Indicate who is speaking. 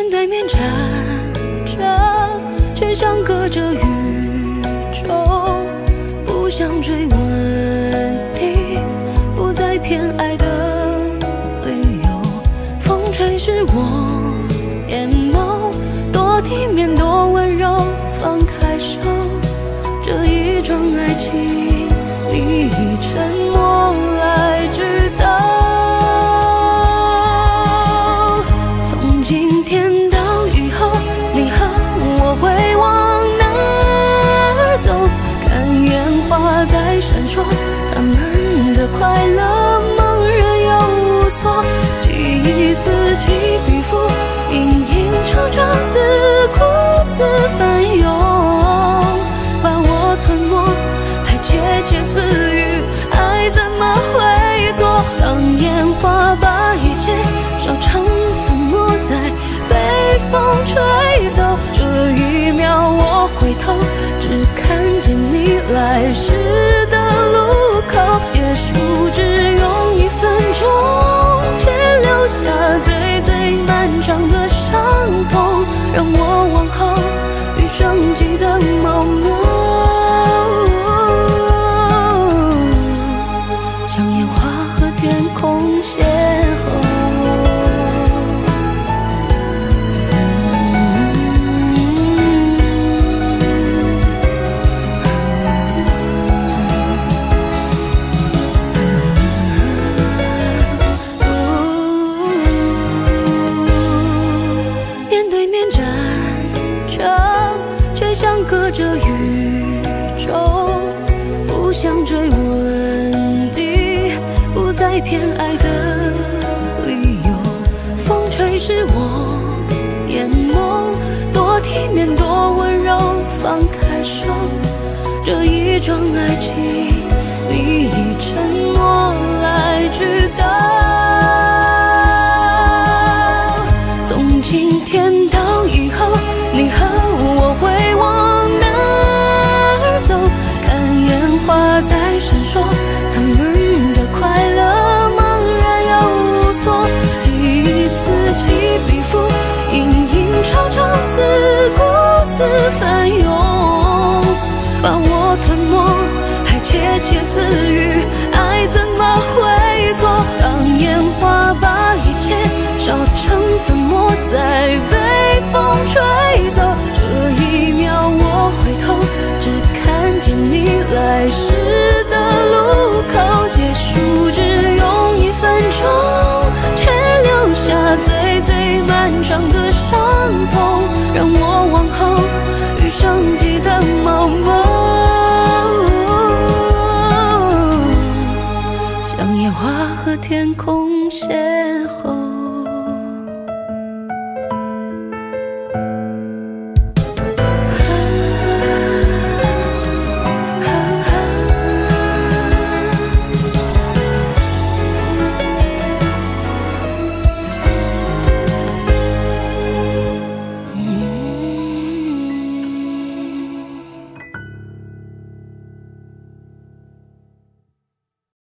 Speaker 1: 对面站着，却像隔着宇宙，不想追问你，不再偏爱的理由。风吹湿我眼眸，多体面多温柔，放开手，这一桩爱情你以沉默来指导。从今天到以后，你和我会往哪儿走？看烟花在闪烁，他们的快乐茫然又无措，记忆此起彼伏，隐隐常常自顾自翻涌，把我吞没，还窃窃私语，爱怎么会错？当烟花把一切烧成粉末，在被风吹走，这一秒我回头，只看见你来时的路口。结束只用1分钟，却留下最最漫长的伤痛，让我往后余生记得某某，像烟花和天空邂逅。隔着宇宙，不想追问你，不再偏爱的理由。风吹湿我眼眸，多体面多温柔，放开手，这一桩爱情你以沉默来指导。从今天到以后，你和我会往哪儿走？看烟花在闪烁，他们的快乐茫然又无措，记忆此起彼伏，隐隐吵吵自顾自翻涌，把我吞没，还窃窃私语，爱怎么会错？当烟花把一切烧成粉末，在被风吹走，这一秒我回头，只看见你来时的路口。结束只用1分钟，却留下最最漫长的伤痛，让我往后余生记得某某，像烟花和天空邂逅。